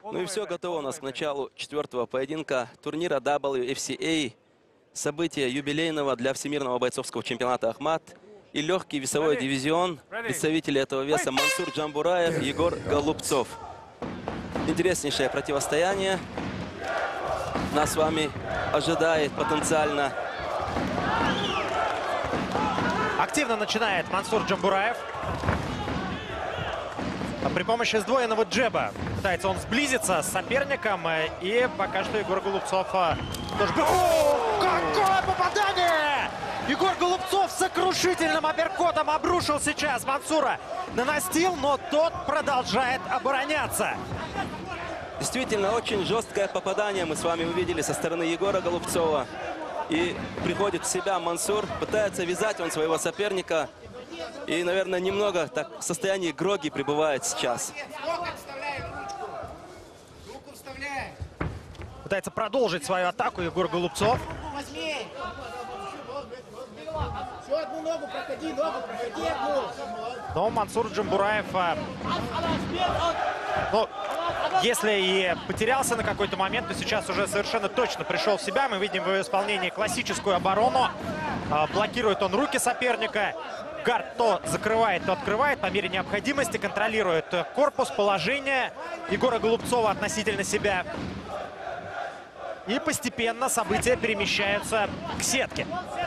Ну и все готово у нас к началу 4-го поединка турнира WFCA. Событие юбилейного для Всемирного бойцовского чемпионата Ахмат. И легкий весовой дивизион. Представители этого веса Мансур Джамбураев, Егор Голубцов. Интереснейшее противостояние нас с вами ожидает потенциально. Активно начинает Мансур Джамбураев. При помощи сдвоенного джеба пытается он сблизиться с соперником. И пока что Егор Голубцов тоже... О, какое попадание! Егор Голубцов сокрушительным апперкотом обрушил сейчас Мансура на настил, но тот продолжает обороняться. Действительно, очень жесткое попадание мы с вами увидели со стороны Егора Голубцова. И приходит в себя Мансур, пытается вязать он своего соперника. И, наверное, немного так в состоянии гроги пребывает сейчас. Пытается продолжить свою атаку Егор Голубцов. Но Мансур Джамбураев, если и потерялся на какой-то момент, то сейчас уже совершенно точно пришел в себя. Мы видим в его исполнении классическую оборону. Блокирует он руки соперника. Гард то закрывает, то открывает. По мере необходимости контролирует корпус, положение Егора Голубцова относительно себя. И постепенно события перемещаются к сетке.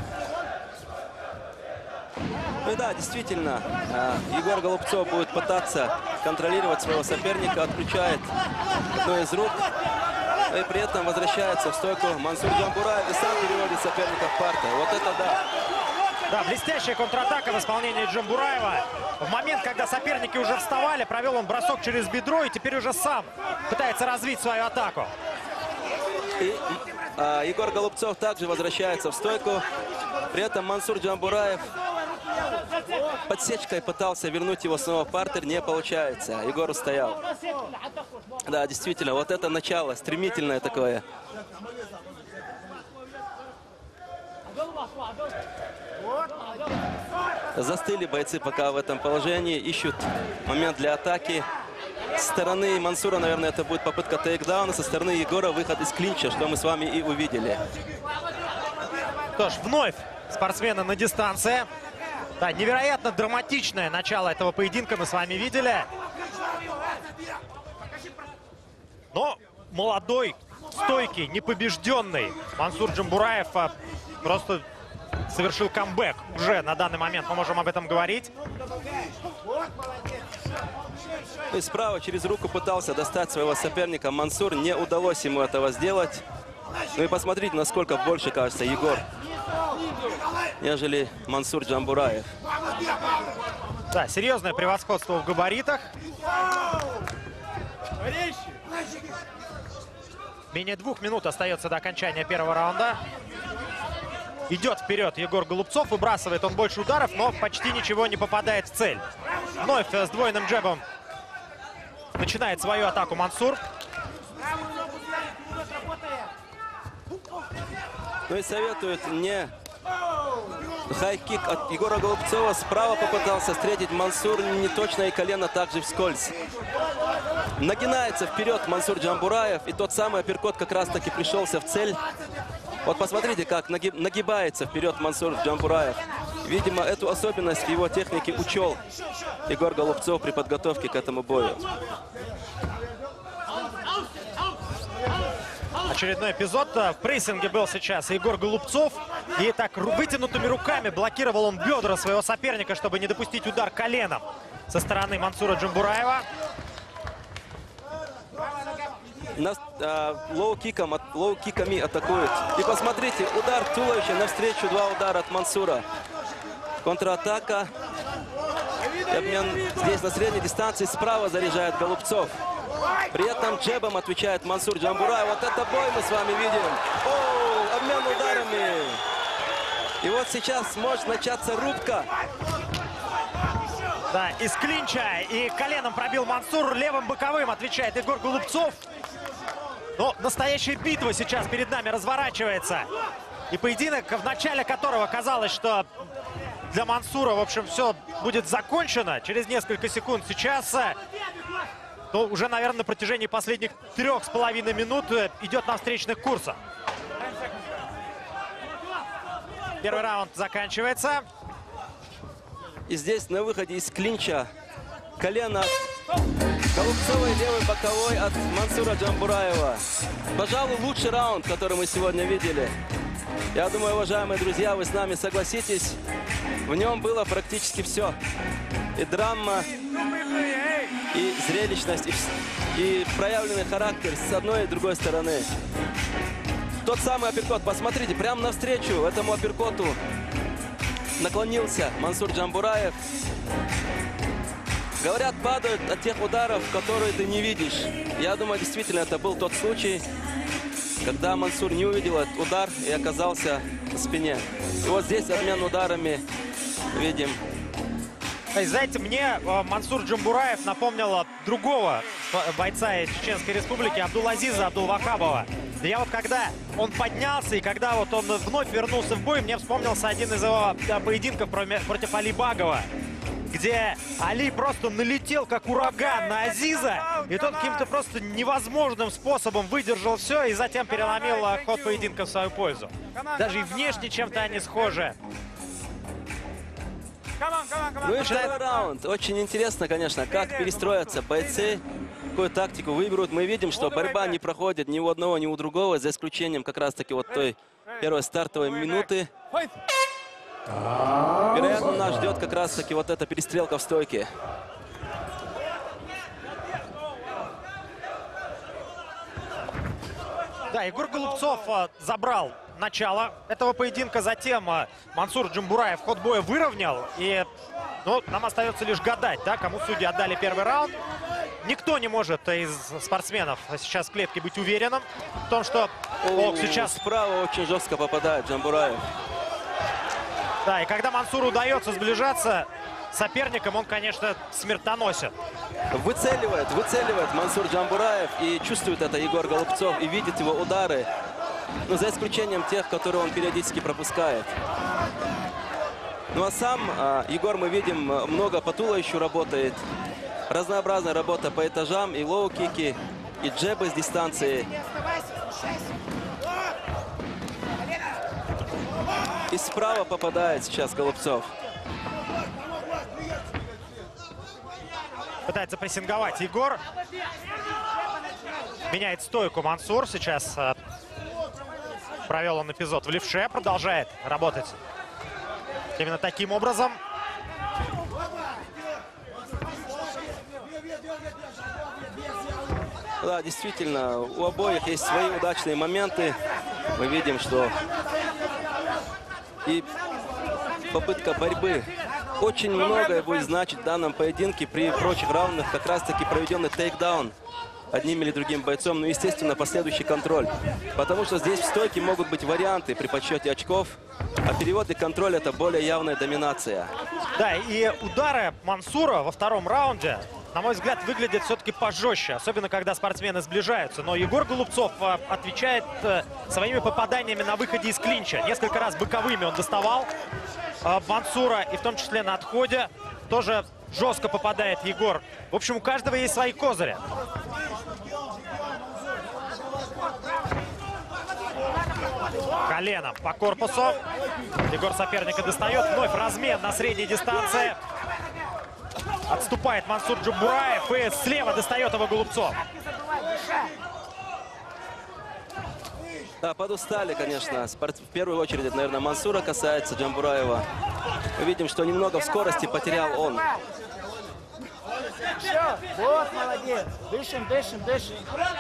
Ну да, действительно, Егор Голубцов будет пытаться контролировать своего соперника, отключает одну из рук. И при этом возвращается в стойку Мансур Джамбураев и сам переводит соперника в партер. Вот это да! Да, блестящая контратака в исполнении Джамбураева. В момент, когда соперники уже вставали, провел он бросок через бедро и теперь уже сам пытается развить свою атаку. И Егор Голубцов также возвращается в стойку. При этом Мансур Джамбураев подсечкой пытался вернуть его снова в партер. Не получается. Егор устоял. Да, действительно, вот это начало. Стремительное такое. Застыли бойцы пока в этом положении. Ищут момент для атаки. Со стороны Мансура, наверное, это будет попытка тейкдауна. Со стороны Егора выход из клинча, что мы с вами и увидели. Что ж, вновь спортсмены на дистанции. Да, невероятно драматичное начало этого поединка мы с вами видели. Но молодой, стойкий, непобежденный Мансур Джамбураев просто совершил камбэк. Уже на данный момент мы можем об этом говорить. И справа через руку пытался достать своего соперника Мансур. Не удалось ему этого сделать. Ну и посмотрите, насколько больше, кажется, Егор, нежели Мансур Джамбураев. Да, серьезное превосходство в габаритах. Менее 2 минут остается до окончания первого раунда. Идет вперед Егор Голубцов. Выбрасывает он больше ударов, но почти ничего не попадает в цель. Вновь с двойным джебом начинает свою атаку Мансур. Ну и советуют не хай-кик от Егора Голубцова. Справа попытался встретить Мансур. Неточное колено также вскользь. Нагинается вперед Мансур Джамбураев. И тот самый апперкот как раз-таки пришелся в цель. Вот посмотрите, как нагибается вперед Мансур Джамбураев. Видимо, эту особенность в его технике учел Егор Голубцов при подготовке к этому бою. Очередной эпизод. В прессинге был сейчас Егор Голубцов. И так вытянутыми руками блокировал он бедра своего соперника, чтобы не допустить удар коленом со стороны Мансура Джамбураева. Лоу-киками атакует. И посмотрите, удар туловища навстречу, 2 удара от Мансура. Контратака. И обмен здесь на средней дистанции. Справа заряжает Голубцов. При этом джебом отвечает Мансур Джамбураев. Вот это бой мы с вами видим. О, обмен ударами. И вот сейчас может начаться рубка. Да, из клинча. И коленом пробил Мансур. Левым боковым отвечает Егор Голубцов. Но настоящая битва сейчас перед нами разворачивается. И поединок, в начале которого казалось, что для Мансура, в общем, все будет закончено через несколько секунд. Сейчас ну, уже, наверное, на протяжении последних 3,5 минут идет на встречных курсах. Первый раунд заканчивается. И здесь на выходе из клинча колено Голубцовой левый боковой от Мансура Джамбураева. Пожалуй, лучший раунд, который мы сегодня видели. Я думаю, уважаемые друзья, вы с нами согласитесь. В нем было практически все. И драма, и зрелищность, и проявленный характер с одной и другой стороны. Тот самый апперкот. Посмотрите, прямо навстречу этому апперкоту наклонился Мансур Джамбураев. Говорят, падают от тех ударов, которые ты не видишь. Я думаю, действительно, это был тот случай, когда Мансур не увидел этот удар и оказался на спине. И вот здесь обмен ударами видим. Знаете, мне Мансур Джамбураев напомнил другого бойца из Чеченской Республики, Абдулазиза Абдулвахабова. Да я вот когда он поднялся и когда вот он вновь вернулся в бой, мне вспомнился один из его поединков против Али Багова, где Али просто налетел как ураган на Азиза, и тот каким-то просто невозможным способом выдержал все и затем переломил ход поединка в свою пользу. Даже и внешне чем-то они схожи. Ну и второй раунд. Очень интересно, конечно, как перестроятся бойцы, какую тактику выберут. Мы видим, что борьба не проходит ни у одного, ни у другого, за исключением как раз-таки вот той первой стартовой минуты. Вероятно, нас ждет как раз-таки вот эта перестрелка в стойке. Да, Егор Голубцов забрал начало этого поединка. Затем Мансур Джамбураев ход боя выровнял. И ну, нам остается лишь гадать, да, кому судьи отдали первый раунд. Никто не может из спортсменов сейчас в клетке быть уверенным в том, что сейчас справа очень жестко попадает Джамбураев. Да, и когда Мансуру удается сближаться с соперником, он, конечно, смертоносен. Выцеливает Мансур Джамбураев, и чувствует это Егор Голубцов, и видит его удары, ну, за исключением тех, которые он периодически пропускает. Ну а сам Егор, мы видим, много по туловищу работает. Разнообразная работа по этажам, и лоу-кики, и джебы с дистанции. И справа попадает сейчас Голубцов. Пытается прессинговать Егор. Меняет стойку Мансур. Сейчас провел он эпизод в левше. Продолжает работать именно таким образом. Да, действительно, у обоих есть свои удачные моменты. Мы видим, что и попытка борьбы очень многое будет значить в данном поединке. При прочих раундах как раз-таки проведенный тейкдаун одним или другим бойцом. Ну, естественно, последующий контроль. Потому что здесь в стойке могут быть варианты при подсчете очков. А перевод и контроль — это более явная доминация. Да, и удары Мансура во втором раунде, на мой взгляд, выглядят все-таки пожестче. Особенно, когда спортсмены сближаются. Но Егор Голубцов отвечает своими попаданиями на выходе из клинча. Несколько раз боковыми он доставал Мансура, и в том числе на отходе. Тоже жестко попадает Егор. В общем, у каждого есть свои козыри. Коленом по корпусу. Егор соперника достает. Вновь размен на средней дистанции. Отступает Мансур Джамбураев, и слева достает его Голубцов. Да, подустали, конечно. В первую очередь, это, наверное, Мансура касается Джамбураева. Мы видим, что немного в скорости потерял он. Все, вот, молодец. Дышим, дышим, дышим.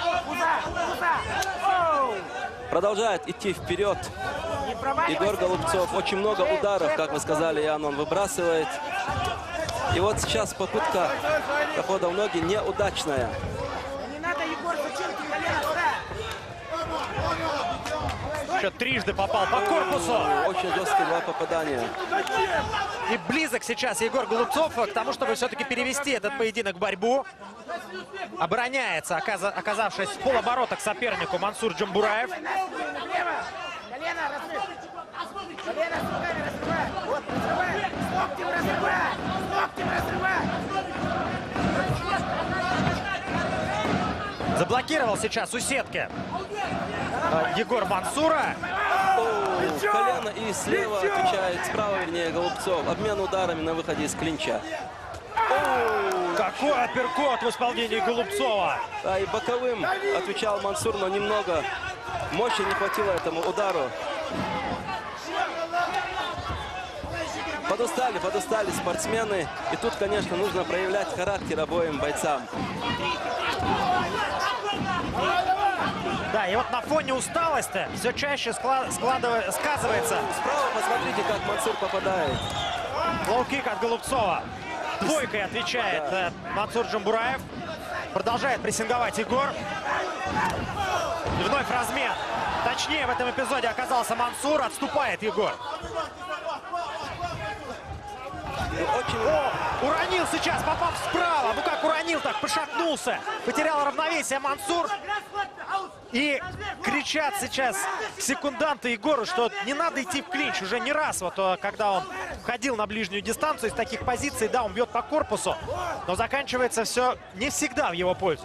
Продолжает идти вперед Егор Голубцов. Очень много ударов, как вы сказали, Ян, он выбрасывает. И вот сейчас попытка дохода в ноги неудачная. Не надо, Егор, зачем ты колено туда? Еще трижды попал по корпусу. Очень жесткие два попадания. И близок сейчас Егор Голубцов к тому, чтобы все-таки перевести этот поединок в борьбу. Обороняется, оказавшись в полоборота к сопернику, Мансур Джамбураев. Колено разрыв. Колено с руками разрывай. Вот, разрывай. С локтем разрывай. С локтем разрывай. Заблокировал сейчас у сетки Егор Мансура. Колено и слева отвечает, справа, вернее, Голубцов. Обмен ударами на выходе из клинча. Какой апперкот в исполнении Голубцова. Да, и боковым отвечал Мансур, но немного мощи не хватило этому удару. Подустали спортсмены. И тут, конечно, нужно проявлять характер обоим бойцам. Да, и вот на фоне усталости все чаще сказывается. Справа посмотрите, как Мансур попадает. Лоу-кик от Голубцова. Двойкой отвечает Мансур Джамбураев. Продолжает прессинговать Егор. И вновь размен. Точнее, в этом эпизоде оказался Мансур. Отступает Егор. Уронил сейчас, попав справа. Ну как уронил, так пошатнулся. Потерял равновесие Мансур. И кричат сейчас секунданты Егору, что не надо идти в клинч. Уже не раз, вот когда он входил на ближнюю дистанцию из таких позиций, да, он бьет по корпусу. Но заканчивается все не всегда в его пользу.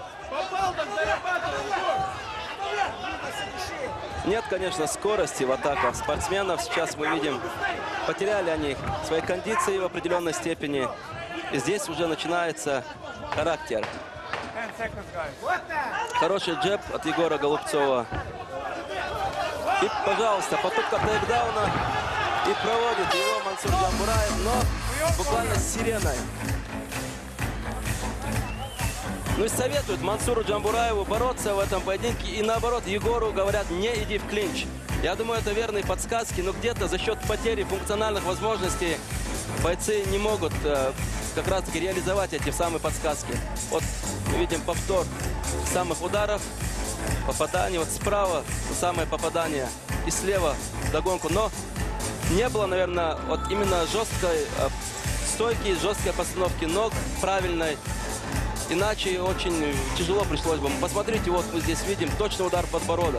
Нет, конечно, скорости в атаках спортсменов. Сейчас мы видим, потеряли они свои кондиции в определенной степени. И здесь уже начинается характер. Хороший джеб от Егора Голубцова. И, пожалуйста, попытка тейкдауна. И проводит его Мансур Джамбураев, но буквально с сиреной. Ну и советуют Мансуру Джамбураеву бороться в этом поединке. И наоборот, Егору говорят, не иди в клинч. Я думаю, это верные подсказки, но где-то за счет потери функциональных возможностей бойцы не могут как раз-таки реализовать эти самые подсказки. Вот мы видим повтор самых ударов, попадание. Вот справа самое попадание и слева догонку. Но не было, наверное, вот именно жесткой стойки, жесткой постановки ног правильной. Иначе очень тяжело пришлось бы. Посмотрите, вот мы здесь видим точный удар в подбородок.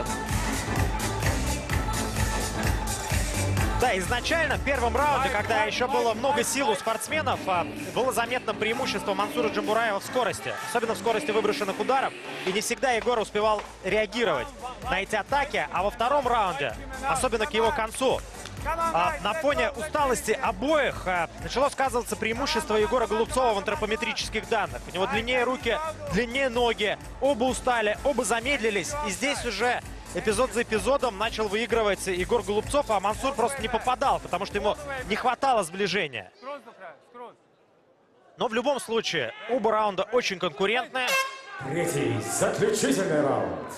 Да, изначально в первом раунде, когда еще было много сил у спортсменов, было заметно преимущество Мансура Джамбураева в скорости. Особенно в скорости выброшенных ударов. И не всегда Егор успевал реагировать на эти атаки. А во втором раунде, особенно к его концу, на фоне усталости обоих начало сказываться преимущество Егора Голубцова в антропометрических данных. У него длиннее руки, длиннее ноги. Оба устали, оба замедлились. И здесь уже эпизод за эпизодом начал выигрывать Егор Голубцов, а Мансур просто не попадал, потому что ему не хватало сближения. Но в любом случае, оба раунда очень конкурентные. Третий заключительный раунд.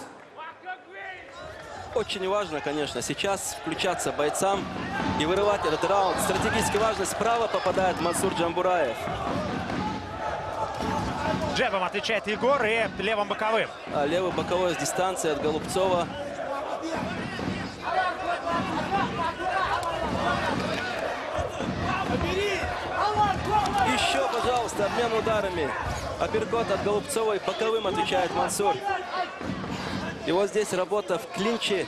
Очень важно, конечно, сейчас включаться бойцам и вырывать этот раунд. Стратегически важно. Справа попадает Мансур Джамбураев. Джебом отвечает Егор и левым боковым. Левый боковой с дистанции от Голубцова. Еще, пожалуйста, обмен ударами. Апперкот от Голубцова и боковым отвечает Мансур. И вот здесь работа в клинче.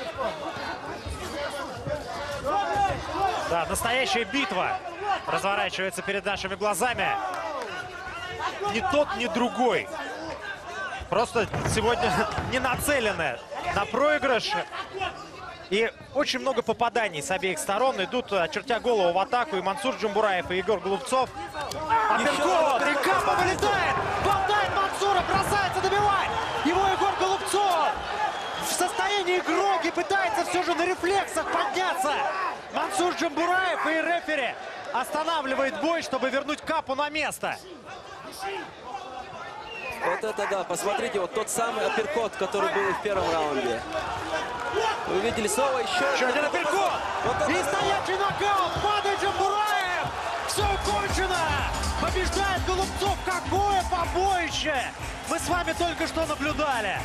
Да, настоящая битва разворачивается перед нашими глазами. Ни тот, ни другой. Просто сегодня не нацелены на проигрыш. И очень много попаданий с обеих сторон. Идут, очертя голову, в атаку и Мансур Джамбураев, и Егор Голубцов. Апперкот! И Капа вылетает! Болтает Мансура, бросается, добивает! Его Егор Голубцов в состоянии гроги пытается все же на рефлексах подняться. Мансур Джамбураев и рефери останавливает бой, чтобы вернуть Капу на место. Вот это да, посмотрите, вот тот самый апперкот, который был и в первом раунде. Вы видели снова еще один апперкот! Вот и стоячий нокаут! Падает Джамбураев! Все кончено! Побеждает Голубцов! Какое побоище! Мы с вами только что наблюдали.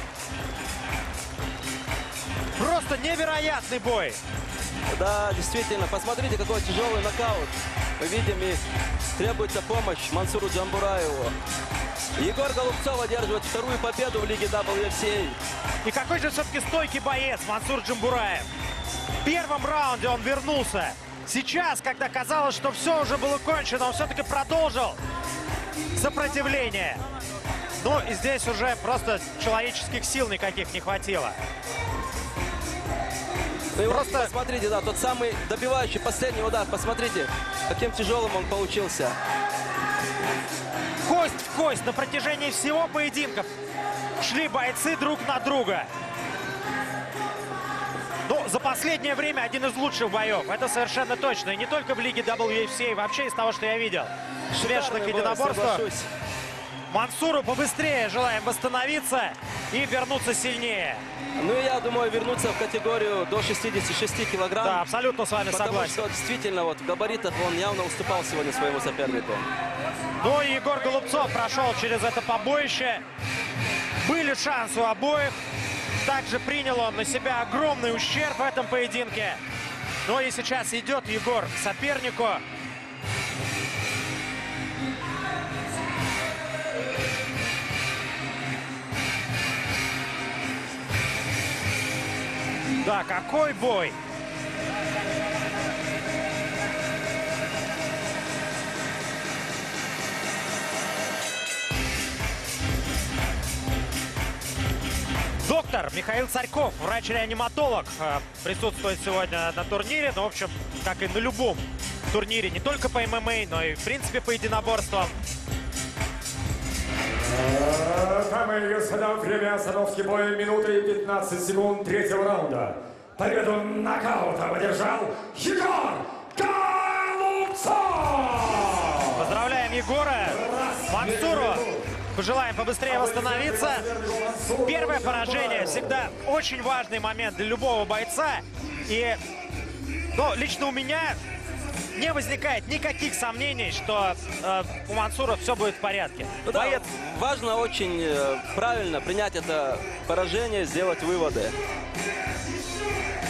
Просто невероятный бой. Да, действительно, посмотрите, какой тяжелый нокаут. Мы видим, и требуется помощь Мансуру Джамбураеву. Егор Голубцов одерживает вторую победу в Лиге WFCA. И какой же все-таки стойкий боец Мансур Джамбураев. В первом раунде он вернулся. Сейчас, когда казалось, что все уже было кончено, он все-таки продолжил сопротивление. Ну, и здесь уже просто человеческих сил никаких не хватило. Ну и вот Просто- посмотрите, да, тот самый добивающий последний удар. Посмотрите, каким тяжелым он получился. Кость в кость на протяжении всего поединка шли бойцы друг на друга. Ну, за последнее время один из лучших боев. Это совершенно точно. И не только в лиге WFC, и вообще из того, что я видел. В смешанных Шикарный бой, единоборствах. соглашусь. Мансуру побыстрее желаем восстановиться и вернуться сильнее. Ну и я думаю, вернуться в категорию до 66 килограмм. Да, абсолютно с вами Потому согласен. что действительно вот в габаритах он явно уступал сегодня своему сопернику. Ну и Егор Голубцов прошел через это побоище. Были шансы у обоих. Также принял он на себя огромный ущерб в этом поединке. Ну и сейчас идет Егор к сопернику. Да, какой бой! Доктор Михаил Царьков, врач-реаниматолог, присутствует сегодня на турнире. Ну, в общем, как и на любом турнире, не только по ММА, но и, в принципе, по единоборствам. Дамы и господа, время остановки боя минуты и 15 секунд третьего раунда. Победу нокаутом одержал Егор Голубцов! Поздравляем Егора, Мансуру. Пожелаем побыстрее восстановиться. Первое поражение всегда очень важный момент для любого бойца. И, ну, лично у меня не возникает никаких сомнений, что у Мансура все будет в порядке. Ну да, Боец- важно очень правильно принять это поражение, сделать выводы.